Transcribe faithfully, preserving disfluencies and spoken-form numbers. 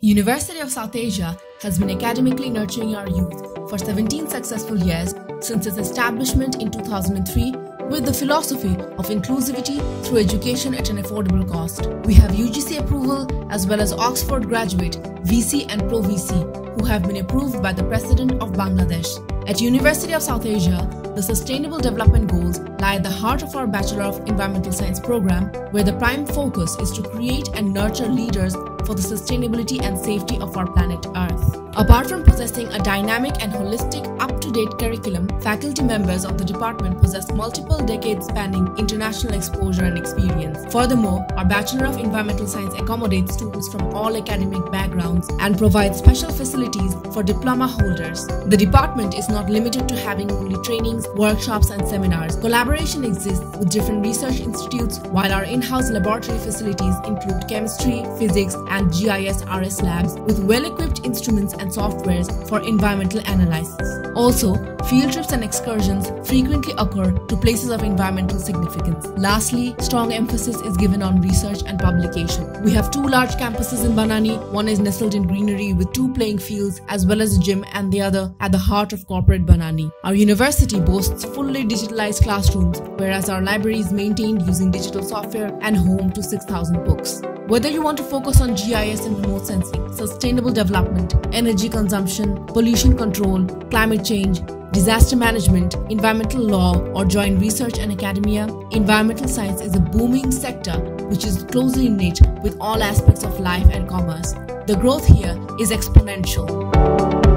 University of South Asia has been academically nurturing our youth for seventeen successful years since its establishment in two thousand three with the philosophy of inclusivity through education at an affordable cost. We have U G C approval as well as Oxford graduate, V C and Pro-V C who have been approved by the President of Bangladesh. At University of South Asia, the Sustainable Development Goals lie at the heart of our Bachelor of Environmental Science program, where the prime focus is to create and nurture leaders for the sustainability and safety of our planet Earth. Apart from possessing a dynamic and holistic, up-to-date curriculum, faculty members of the department possess multiple decades spanning international exposure and experience. Furthermore, our Bachelor of Environmental Science accommodates students from all academic backgrounds and provides special facilities for diploma holders. The department is not limited to having only trainings, workshops and seminars. Collaboration exists with different research institutes, while our in-house laboratory facilities include chemistry, physics and G I S R S labs with well-equipped instruments and softwares for environmental analysis. Also, field trips and excursions frequently occur to places of environmental significance. Lastly, strong emphasis is given on research and publication. We have two large campuses in Banani. One is nestled in greenery with two playing fields as well as a gym, and the other at the heart of corporate Banani. Our university boasts fully digitalized classrooms, whereas our library is maintained using digital software and home to six thousand books. Whether you want to focus on G I S and remote sensing, sustainable development, energy consumption, pollution control, climate change, disaster management, environmental law, or join research and academia, environmental science is a booming sector which is closely knit with all aspects of life and commerce. The growth here is exponential.